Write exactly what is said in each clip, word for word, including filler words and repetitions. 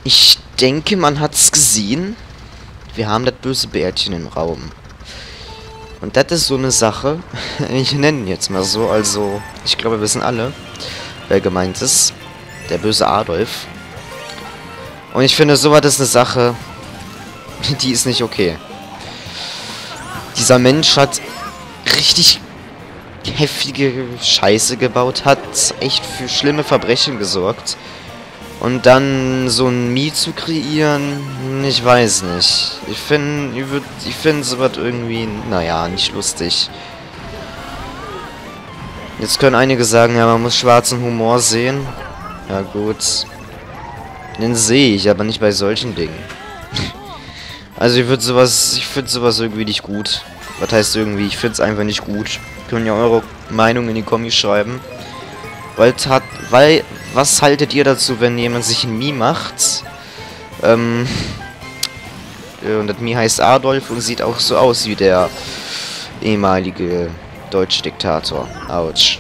Ich denke, man hat's gesehen. Wir haben das böse Bärtchen im Raum. Und das ist so eine Sache. Ich nenne ihn jetzt mal so. Also, ich glaube, wir wissen alle, wer gemeint ist. Der böse Adolf. Und ich finde, sowas ist eine Sache, die ist nicht okay. Dieser Mensch hat richtig heftige Scheiße gebaut, hat echt für schlimme Verbrechen gesorgt. Und dann so ein Mii zu kreieren, ich weiß nicht. Ich finde, ich würde, ich finde sowas irgendwie, naja, nicht lustig. Jetzt können einige sagen, ja, man muss schwarzen Humor sehen. Ja gut. Den sehe ich, aber nicht bei solchen Dingen. Also ich würde sowas, ich finde sowas irgendwie nicht gut. Was heißt irgendwie, ich finde es einfach nicht gut. Können ja eure Meinung in die Kommis schreiben. Weil, tat, weil, was haltet ihr dazu, wenn jemand sich ein Mii macht? Ähm, und das Mii heißt Adolf und sieht auch so aus wie der ehemalige deutsche Diktator. Autsch.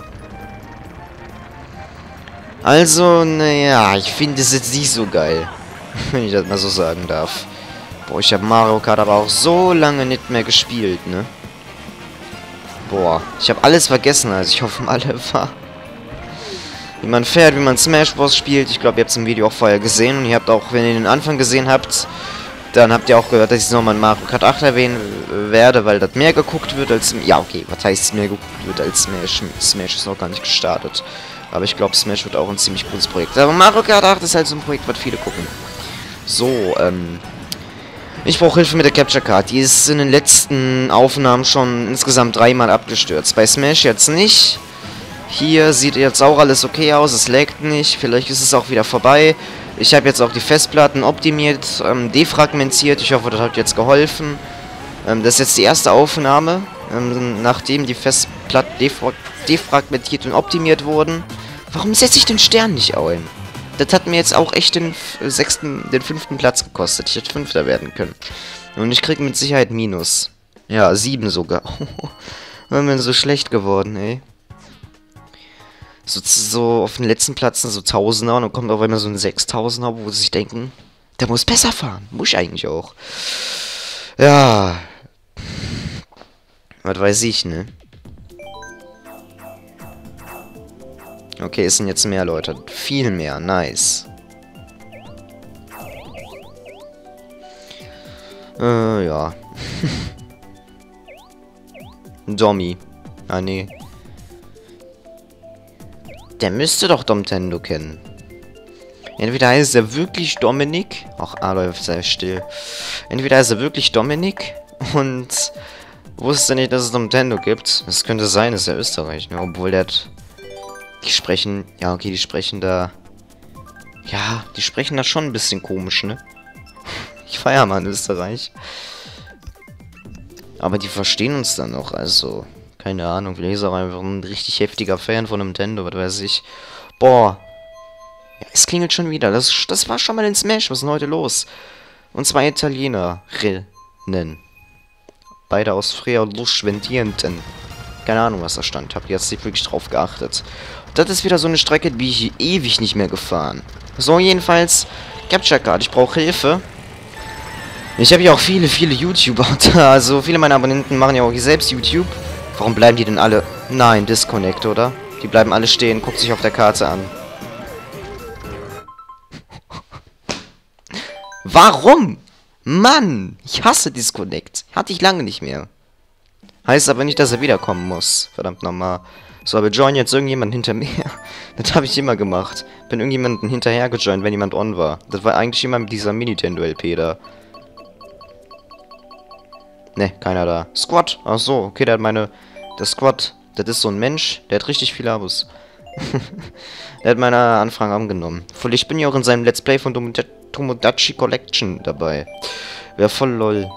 Also, naja, ich finde es jetzt nicht so geil. Wenn ich das mal so sagen darf. Boah, ich habe Mario Kart aber auch so lange nicht mehr gespielt, ne? Boah, ich habe alles vergessen, also ich hoffe mal, war... Wie man fährt, wie man Smash Bros. Spielt. Ich glaube, ihr habt es im Video auch vorher gesehen. Und ihr habt auch, wenn ihr den Anfang gesehen habt, dann habt ihr auch gehört, dass ich nochmal in Mario Kart acht erwähnen werde, weil das mehr geguckt wird als... Ja, okay, was heißt mehr geguckt wird als Smash? Smash ist noch gar nicht gestartet. Aber ich glaube, Smash wird auch ein ziemlich cooles Projekt. Aber Mario Kart acht ist halt so ein Projekt, was viele gucken. So, ähm... ich brauche Hilfe mit der Capture Card. Die ist in den letzten Aufnahmen schon insgesamt dreimal abgestürzt. Bei Smash jetzt nicht. Hier sieht jetzt auch alles okay aus, es laggt nicht, vielleicht ist es auch wieder vorbei. Ich habe jetzt auch die Festplatten optimiert, ähm, defragmentiert, ich hoffe, das hat jetzt geholfen. Ähm, das ist jetzt die erste Aufnahme, ähm, nachdem die Festplatten defra defragmentiert und optimiert wurden. Warum setze ich den Stern nicht ein? Das hat mir jetzt auch echt den sechsten, den fünften Platz gekostet. Ich hätte Fünfter werden können. Und ich kriege mit Sicherheit Minus. Ja, sieben sogar. Warum bin so schlecht geworden, ey. So, so auf den letzten Plätzen so Tausender und dann kommt auf einmal so ein Sechstausender, wo sie sich denken, der muss besser fahren. Muss ich eigentlich auch. Ja. Was weiß ich, ne? Okay, es sind jetzt mehr Leute. Viel mehr. Nice. Äh, ja. Dommy. Ah, nee. Der müsste doch Domtendo kennen. Entweder heißt er wirklich Dominik. Ach, Adolf, sei still. Entweder heißt er wirklich Dominik und wusste nicht, dass es Domtendo gibt. Das könnte sein, das ist ja Österreich, ne? Obwohl der hat... Die sprechen... Ja, okay, die sprechen da... Ja, die sprechen da schon ein bisschen komisch, ne? Ich feiere mal in Österreich. Aber die verstehen uns dann noch, also... Keine Ahnung, vielleicht ist auch einfach ein richtig heftiger Fan von Nintendo, was weiß ich. Boah. Ja, es klingelt schon wieder. Das, das war schon mal in Smash. Was ist denn heute los? Und zwei Italienerinnen. Beide aus Frialusch-Ventienten. Keine Ahnung, was da stand. Hab jetzt nicht wirklich drauf geachtet. Und das ist wieder so eine Strecke, die ich ewig nicht mehr gefahren. So, jedenfalls. Capture Card. Ich brauche Hilfe. Ich habe ja auch viele, viele YouTuber. Also, viele meiner Abonnenten machen ja auch selbst YouTube. Warum bleiben die denn alle... Nein, Disconnect, oder? Die bleiben alle stehen. Guckt sich auf der Karte an. Warum? Mann! Ich hasse Disconnect. Hatte ich lange nicht mehr. Heißt aber nicht, dass er wiederkommen muss. Verdammt nochmal. So, aber join jetzt irgendjemand hinter mir. Das habe ich immer gemacht. Bin irgendjemanden hinterher gejoint, wenn jemand on war. Das war eigentlich immer mit dieser Mini-Tendo-L P da. Ne, keiner da. Squad. Ach so, okay, der hat meine... Der Squad, das ist so ein Mensch, der hat richtig viele Abos. Der hat meine Anfrage angenommen. Voll, ich bin ja auch in seinem Let's Play von Tomodachi Collection dabei. Wäre voll lol.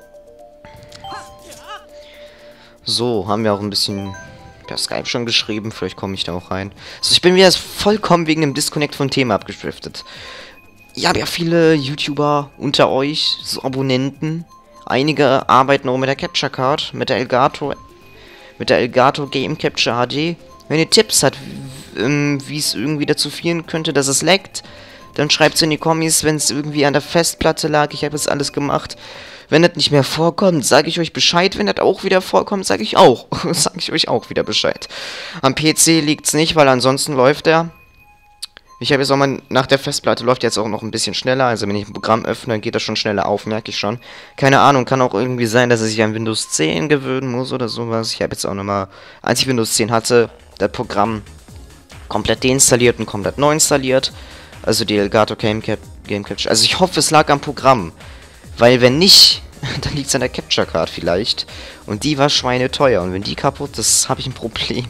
So, haben wir auch ein bisschen per Skype schon geschrieben. Vielleicht komme ich da auch rein. Also ich bin wieder vollkommen wegen dem Disconnect vom Thema abgeschriftet. Ich habe ja viele YouTuber unter euch, so Abonnenten. Einige arbeiten auch mit der Capture Card, mit der Elgato, mit der Elgato Game Capture H D. Wenn ihr Tipps habt, wie es irgendwie dazu führen könnte, dass es laggt, Dann schreibt's in die Kommis, wenn es irgendwie an der Festplatte lag. Ich habe jetzt alles gemacht. Wenn das nicht mehr vorkommt, sage ich euch Bescheid. Wenn das auch wieder vorkommt, sage ich auch. sage ich euch auch wieder Bescheid. Am P C liegt's nicht, weil ansonsten läuft er. Ich habe jetzt auch mal, nach der Festplatte läuft jetzt auch noch ein bisschen schneller. Also wenn ich ein Programm öffne, dann geht das schon schneller auf, merke ich schon. Keine Ahnung, kann auch irgendwie sein, dass er sich an Windows zehn gewöhnen muss oder sowas. Ich habe jetzt auch nochmal, als ich Windows zehn hatte, das Programm komplett deinstalliert und komplett neu installiert. Also die Elgato Game, Cap Game Capture. Also ich hoffe, es lag am Programm. Weil wenn nicht, dann liegt es an der Capture Card vielleicht. Und die war schweineteuer. Und wenn die kaputt ist, habe ich ein Problem.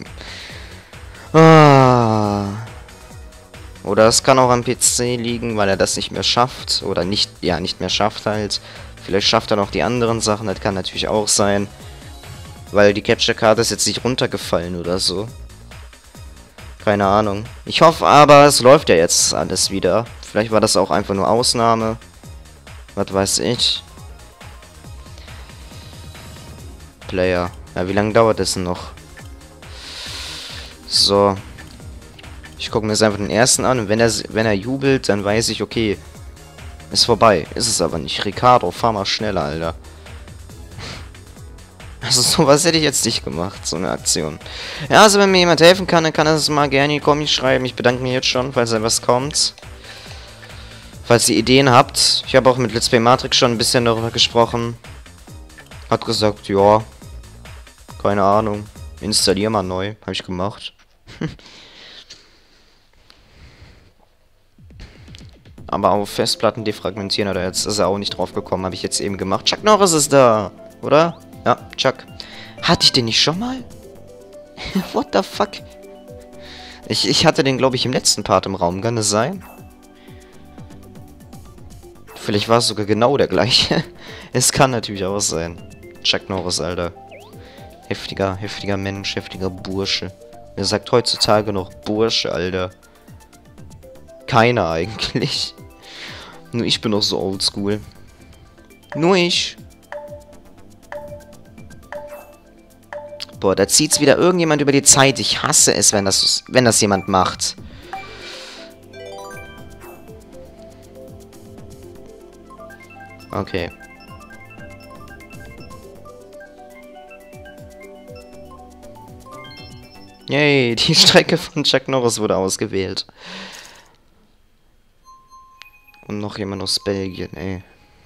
Ah... Oder es kann auch am P C liegen, weil er das nicht mehr schafft. Oder nicht, ja, nicht mehr schafft halt. Vielleicht schafft er noch die anderen Sachen, das kann natürlich auch sein. Weil die Capture Card ist jetzt nicht runtergefallen oder so. Keine Ahnung. Ich hoffe aber, es läuft ja jetzt alles wieder. Vielleicht war das auch einfach nur Ausnahme. Was weiß ich. Player. Ja, wie lange dauert das denn noch? So. Ich gucke mir jetzt einfach den ersten an und wenn er, wenn er jubelt, dann weiß ich, okay, ist vorbei. Ist es aber nicht. Ricardo, fahr mal schneller, Alter. Also sowas hätte ich jetzt nicht gemacht, so eine Aktion. Ja, also wenn mir jemand helfen kann, dann kann er es mal gerne in die Kommis schreiben. Ich bedanke mich jetzt schon, falls da was kommt. Falls ihr Ideen habt. Ich habe auch mit Let's Play Matrix schon ein bisschen darüber gesprochen. Hat gesagt, ja, keine Ahnung. Installier mal neu. Habe ich gemacht. Aber auf Festplatten defragmentieren oder jetzt ist er auch nicht drauf gekommen, habe ich jetzt eben gemacht. Chuck Norris ist da, oder? Ja, Chuck. Hatte ich den nicht schon mal? What the fuck? Ich, ich hatte den, glaube ich, im letzten Part im Raum. Kann es sein? Vielleicht war es sogar genau der gleiche. Es kann natürlich auch sein. Chuck Norris, Alter. Heftiger, heftiger Mensch, heftiger Bursche. Wer sagt heutzutage noch Bursche, Alter? Keiner eigentlich. Nur ich bin noch so oldschool. Nur ich. Boah, da zieht's wieder irgendjemand über die Zeit. Ich hasse es, wenn das, wenn das jemand macht. Okay. Yay, die Strecke von Chuck Norris wurde ausgewählt. Und noch jemand aus Belgien, ey.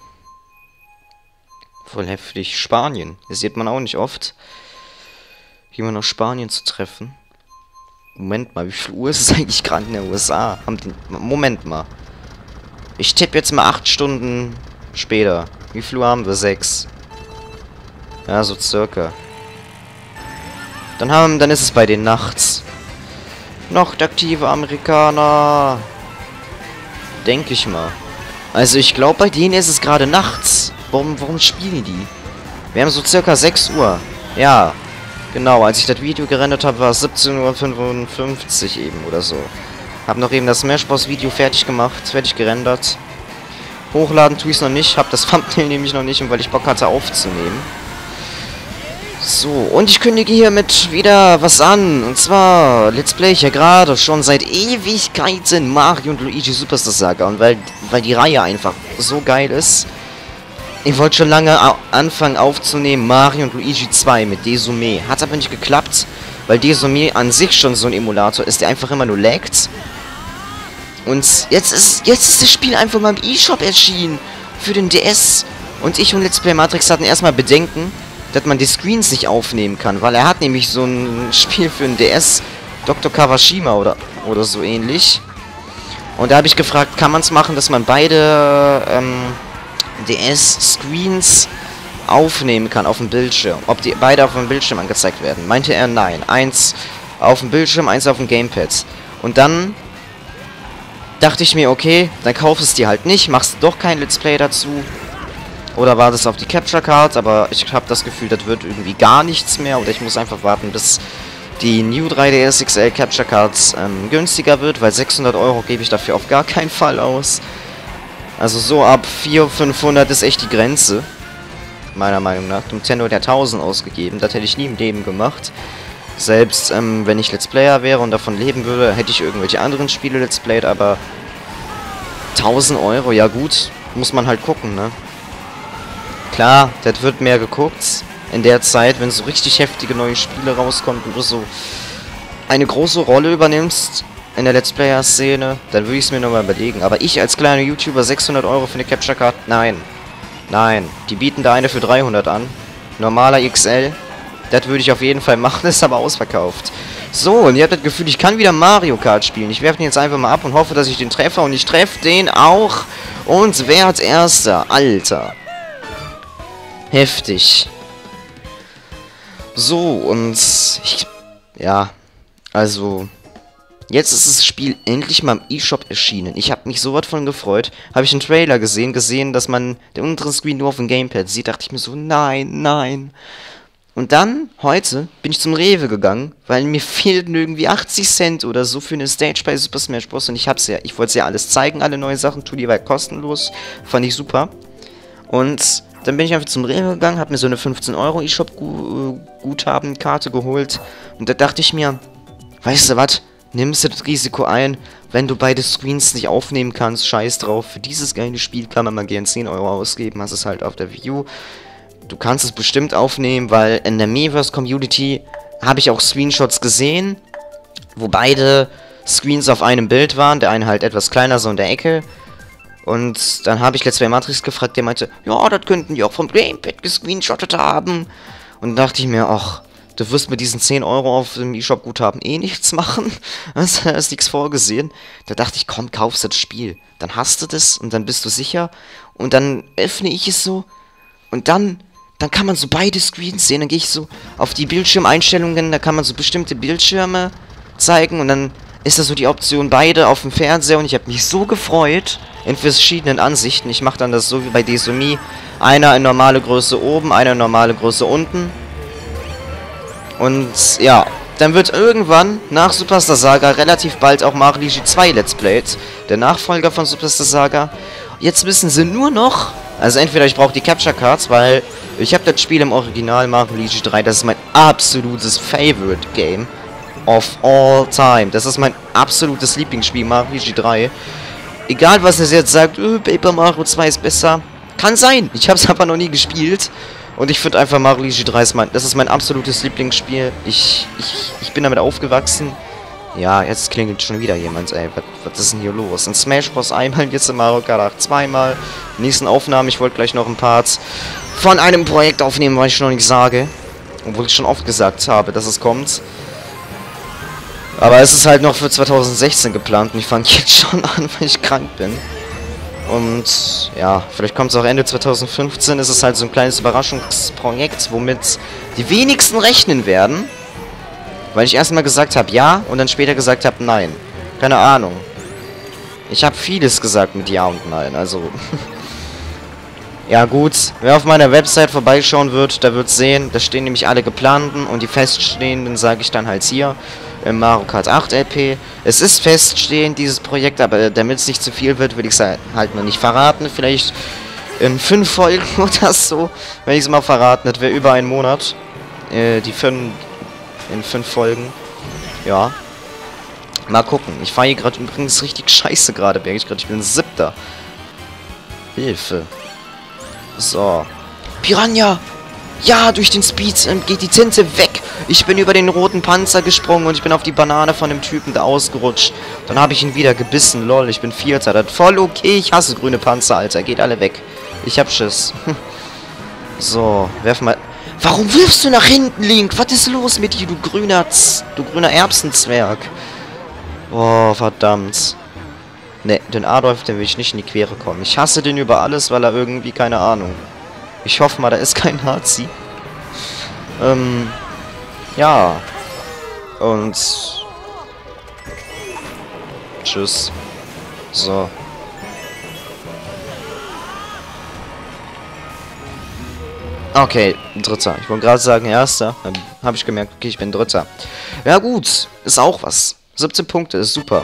Voll heftig. Spanien. Das sieht man auch nicht oft. Jemand aus Spanien zu treffen. Moment mal, wie viel Uhr ist es eigentlich gerade in der U S A? Haben die... Moment mal. Ich tippe jetzt mal acht Stunden später. Wie viel Uhr haben wir? Sechs. Ja, so circa. Dann haben, dann ist es bei den nachts. Nachtaktive Amerikaner. Denke ich mal. Also ich glaube, bei denen ist es gerade nachts. Warum, warum spielen die? Wir haben so circa sechs Uhr. Ja, genau. Als ich das Video gerendert habe, war es siebzehn Uhr fünfundfünfzig eben oder so. Hab noch eben das Smash Bros. Video fertig gemacht, fertig gerendert. Hochladen tue ich es noch nicht. Hab das Thumbnail nämlich noch nicht, und weil ich Bock hatte aufzunehmen. So, und ich kündige hiermit wieder was an. Und zwar, Let's Play ich ja gerade schon seit Ewigkeiten Mario und Luigi Superstar Saga. Und weil, weil die Reihe einfach so geil ist. Ich wollte schon lange anfangen aufzunehmen Mario und Luigi zwei mit Desume. Hat aber nicht geklappt, weil Desume an sich schon so ein Emulator ist, der einfach immer nur laggt. Und jetzt ist, jetzt ist das Spiel einfach mal im eShop erschienen. Für den D S. Und ich und Let's Play Matrix hatten erstmal Bedenken, dass man die Screens nicht aufnehmen kann, weil er hat nämlich so ein Spiel für den D S, Doktor Kawashima oder, oder so ähnlich. Und da habe ich gefragt, kann man es machen, dass man beide ähm, D S-Screens aufnehmen kann auf dem Bildschirm. Ob die beide auf dem Bildschirm angezeigt werden. Meinte er, nein. Eins auf dem Bildschirm, eins auf dem Gamepad. Und dann dachte ich mir, okay, dann kauf es dir halt nicht, machst doch kein Let's Play dazu. Oder war das auf die Capture Card, aber ich habe das Gefühl, das wird irgendwie gar nichts mehr. Oder ich muss einfach warten, bis die New drei D S X L Capture Cards ähm, günstiger wird, weil sechshundert Euro gebe ich dafür auf gar keinen Fall aus. Also so ab vierhundert, fünfhundert ist echt die Grenze. Meiner Meinung nach. Nintendo hat ja tausend ausgegeben, das hätte ich nie im Leben gemacht. Selbst ähm, wenn ich Let's Player wäre und davon leben würde, hätte ich irgendwelche anderen Spiele Let's Played, aber tausend Euro, ja gut. Muss man halt gucken, ne? Klar, das wird mehr geguckt. In der Zeit, wenn so richtig heftige neue Spiele rauskommen und du so eine große Rolle übernimmst in der Let's Player-Szene, dann würde ich es mir nochmal überlegen. Aber ich als kleiner YouTuber, sechshundert Euro für eine Capture Card? Nein. Nein. Die bieten da eine für dreihundert an. Normaler X L. Das würde ich auf jeden Fall machen, ist aber ausverkauft. So, und ihr habt das Gefühl, ich kann wieder Mario Kart spielen. Ich werfe den jetzt einfach mal ab und hoffe, dass ich den treffe. Und ich treffe den auch. Und wer als Erster? Alter. Heftig. So, und ich... Ja, also... Jetzt ist das Spiel endlich mal im eShop erschienen. Ich habe mich so was von gefreut. Habe ich einen Trailer gesehen, gesehen, dass man den unteren Screen nur auf dem Gamepad sieht. Dachte ich mir so, nein, nein. Und dann, heute, bin ich zum Rewe gegangen, weil mir fehlten irgendwie achtzig Cent oder so für eine Stage bei Super Smash Bros. Und ich hab's ja, ich wollte es ja alles zeigen, alle neue Sachen, tun die war kostenlos. Fand ich super. Und dann bin ich einfach zum Rewe gegangen, habe mir so eine fünfzehn Euro eShop-Guthabenkarte geholt. Und da dachte ich mir, weißt du was? Nimmst du das Risiko ein, wenn du beide Screens nicht aufnehmen kannst, scheiß drauf. Für dieses geile Spiel kann man mal gern zehn Euro ausgeben, hast es halt auf der Wii U. Du kannst es bestimmt aufnehmen, weil in der Miiverse-Community habe ich auch Screenshots gesehen, wo beide Screens auf einem Bild waren, der eine halt etwas kleiner, so in der Ecke. Und dann habe ich Let's Play Matrix gefragt, der meinte, ja, das könnten die auch vom Gamepad gescreenshottet haben. Und dann dachte ich mir, ach... Du wirst mit diesen zehn Euro auf dem eShop-Guthaben eh nichts machen. Also, da ist nichts vorgesehen. Da dachte ich, komm, kaufst du das Spiel. Dann hast du das und dann bist du sicher. Und dann öffne ich es so. Und dann, dann kann man so beide Screens sehen. Dann gehe ich so auf die Bildschirmeinstellungen. Da kann man so bestimmte Bildschirme zeigen. Und dann ist da so die Option beide auf dem Fernseher. Und ich habe mich so gefreut in verschiedenen Ansichten. Ich mache dann das so wie bei Desumi. Einer in normale Größe oben, einer in normale Größe unten. Und ja, dann wird irgendwann nach Superstar Saga relativ bald auch Mario Luigi zwei Let's Played, der Nachfolger von Superstar Saga. Jetzt müssen sie nur noch, also entweder ich brauche die Capture Cards, weil ich habe das Spiel im Original Mario Luigi drei, das ist mein absolutes Favorite Game of all time. Das ist mein absolutes Lieblingsspiel, Mario Luigi drei. Egal was er jetzt sagt, oh, Paper Mario zwei ist besser, kann sein, ich habe es aber noch nie gespielt. Und ich finde einfach Mario Luigi drei ist mein, das ist mein absolutes Lieblingsspiel. Ich, ich, ich bin damit aufgewachsen. Ja, jetzt klingelt schon wieder jemand, ey. Was, was ist denn hier los? In Smash Bros. Einmal, jetzt in Mario Kart acht zweimal. Nächsten Aufnahmen, ich wollte gleich noch ein Part von einem Projekt aufnehmen, was ich noch nicht sage. Obwohl ich schon oft gesagt habe, dass es kommt. Aber es ist halt noch für zweitausendsechzehn geplant und ich fange jetzt schon an, weil ich krank bin. Und ja, vielleicht kommt es auch Ende zweitausendfünfzehn. Es ist halt so ein kleines Überraschungsprojekt, womit die wenigsten rechnen werden. Weil ich erstmal gesagt habe ja und dann später gesagt habe nein. Keine Ahnung. Ich habe vieles gesagt mit ja und nein, also... Ja gut, wer auf meiner Website vorbeischauen wird, der wird sehen, da stehen nämlich alle geplanten und die feststehenden sage ich dann halt hier im Mario Kart acht L P. Es ist feststehend, dieses Projekt, aber damit es nicht zu viel wird, will ich es halt noch nicht verraten. Vielleicht in fünf Folgen oder so, wenn ich es mal verraten, das wäre über einen Monat. Äh, die fünf, in fünf Folgen. Ja. Mal gucken. Ich fahre hier gerade übrigens richtig scheiße gerade, merke ich gerade. Ich bin siebter. Hilfe. So. Piranha! Ja, durch den Speed ähm, geht die Tinte weg. Ich bin über den roten Panzer gesprungen und ich bin auf die Banane von dem Typen da ausgerutscht. Dann habe ich ihn wieder gebissen. Lol, ich bin Vierter. Das ist voll okay. Ich hasse grüne Panzer, Alter. Geht alle weg. Ich hab Schiss. So, werf mal... Warum wirfst du nach hinten, Link? Was ist los mit dir, du grüner... Z du grüner Erbsenzwerg? Oh, verdammt. Ne, den Adolf, den will ich nicht in die Quere kommen. Ich hasse den über alles, weil er irgendwie, keine Ahnung. Ich hoffe mal, da ist kein Nazi. Ähm, ja. Und... Tschüss. So. Okay, Dritter. Ich wollte gerade sagen Erster. Dann habe ich gemerkt, okay, ich bin Dritter. Ja gut, ist auch was. siebzehn Punkte, ist super.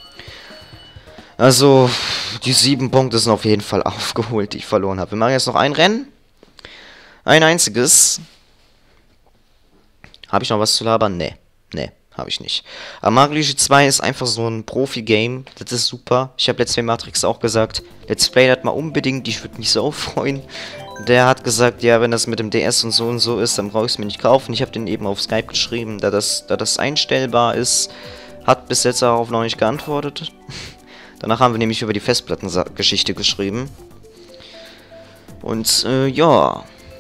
Also, die sieben Punkte sind auf jeden Fall aufgeholt, die ich verloren habe. Wir machen jetzt noch ein Rennen. Ein einziges. Habe ich noch was zu labern? Nee. Nee. habe ich nicht. Aber Mario Luigi zwei ist einfach so ein Profi-Game. Das ist super. Ich habe Let's Play Matrix auch gesagt. Let's Play das mal unbedingt. Ich würde mich so freuen. Der hat gesagt, ja, wenn das mit dem D S und so und so ist, dann brauche ich es mir nicht kaufen. Ich habe den eben auf Skype geschrieben, da das, da das einstellbar ist. Hat bis jetzt darauf noch nicht geantwortet. Danach haben wir nämlich über die Festplattengeschichte geschrieben. Und, äh, ja.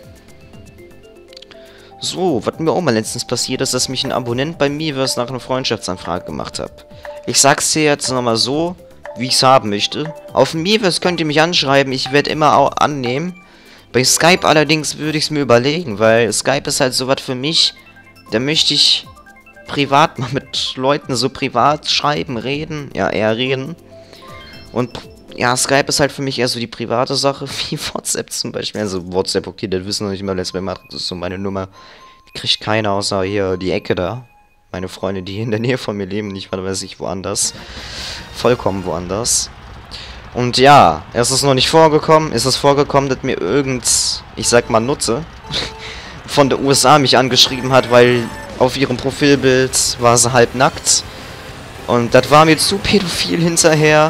So, was mir auch mal letztens passiert ist, dass mich ein Abonnent bei Miiverse nach einer Freundschaftsanfrage gemacht hat. Ich sag's dir jetzt nochmal so, wie ich's haben möchte. Auf Miiverse könnt ihr mich anschreiben, ich werde immer auch annehmen. Bei Skype allerdings würde ich es mir überlegen, weil Skype ist halt sowas für mich, da möchte ich privat mal mit Leuten so privat schreiben, reden, ja, eher reden. Und ja, Skype ist halt für mich eher so die private Sache, wie WhatsApp zum Beispiel. Also WhatsApp, okay, das wissen noch nicht mal, Let's Play Matrix, das ist so meine Nummer. Die kriegt keiner außer hier die Ecke da. Meine Freunde, die in der Nähe von mir leben, nicht, weil weiß ich, woanders. Vollkommen woanders. Und ja, es ist noch nicht vorgekommen. Es ist vorgekommen, dass mir irgend, ich sag mal, Nutze von der U S A mich angeschrieben hat, weil auf ihrem Profilbild war sie halb nackt. Und das war mir zu pädophil hinterher.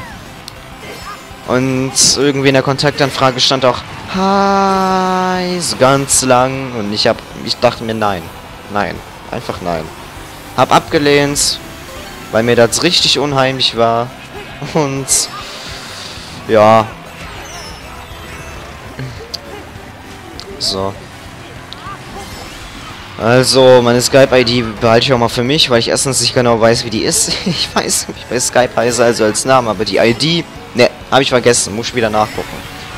Und irgendwie in der Kontaktanfrage stand auch Hi, so ganz lang. Und ich hab, ich dachte mir nein, nein, einfach nein. Hab abgelehnt, weil mir das richtig unheimlich war. Und ja. So. Also, meine Skype-I D behalte ich auch mal für mich, weil ich erstens nicht genau weiß, wie die ist. Ich weiß, wie ich bei Skype heiße, also als Name, aber die I D, ne, habe ich vergessen, muss ich wieder nachgucken.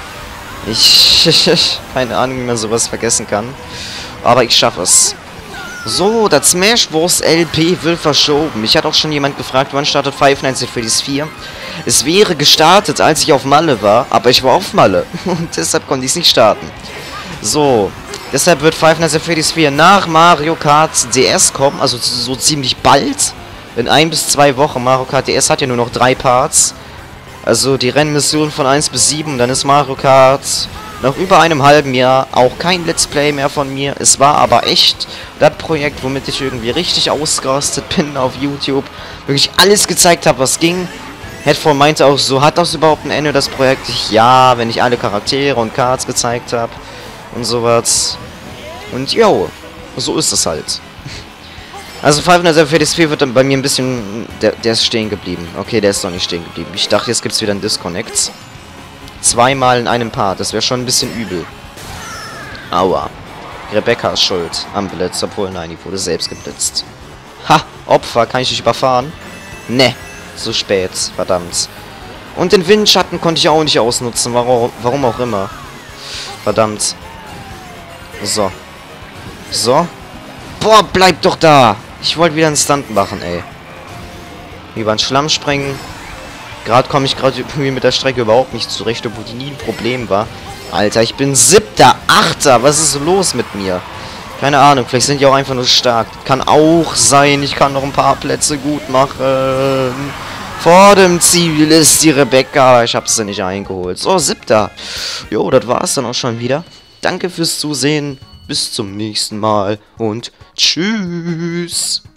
Ich, keine Ahnung, wie man sowas vergessen kann. Aber ich schaffe es. So, das Smash Bros. L P wird verschoben. Mich hat auch schon jemand gefragt, wann startet Five Nights at Freddy's vier. Es wäre gestartet, als ich auf Malle war, aber ich war auf Malle. Und deshalb konnte ich es nicht starten. So, deshalb wird Five Nights at Freddy's vier nach Mario Kart D S kommen, also so ziemlich bald. In ein bis zwei Wochen. Mario Kart D S hat ja nur noch drei Parts. Also die Rennmission von eins bis sieben, dann ist Mario Kart nach über einem halben Jahr auch kein Let's Play mehr von mir. Es war aber echt das Projekt, womit ich irgendwie richtig ausgerastet bin auf YouTube. Wirklich alles gezeigt habe, was ging. Headphone meinte auch so, hat das überhaupt ein Ende, das Projekt? Ich, ja, wenn ich alle Charaktere und Cards gezeigt habe und sowas. Und yo, so ist es halt. Also Five Nights at Freddy's vier wird dann bei mir ein bisschen... Der, der ist stehen geblieben. Okay, der ist noch nicht stehen geblieben. Ich dachte, jetzt gibt es wieder einen Disconnect. Zweimal in einem Part. Das wäre schon ein bisschen übel. Aua. Rebecca ist schuld am Blitz. Obwohl, nein, die wurde selbst geblitzt. Ha! Opfer. Kann ich dich überfahren? Ne. Zu spät. Verdammt. Und den Windschatten konnte ich auch nicht ausnutzen. Warum, warum auch immer. Verdammt. So. So. Boah, bleib doch da! Ich wollte wieder einen Stunt machen, ey. Über den Schlamm springen. Gerade komme ich gerade irgendwie mit der Strecke überhaupt nicht zurecht, obwohl die nie ein Problem war. Alter, ich bin siebter, achter. Was ist los mit mir? Keine Ahnung, vielleicht sind die auch einfach nur stark. Kann auch sein, ich kann noch ein paar Plätze gut machen. Vor dem Ziel ist die Rebecca, aber ich habe sie nicht eingeholt. So, siebter. Jo, das war's dann auch schon wieder. Danke fürs Zusehen. Bis zum nächsten Mal und tschüss.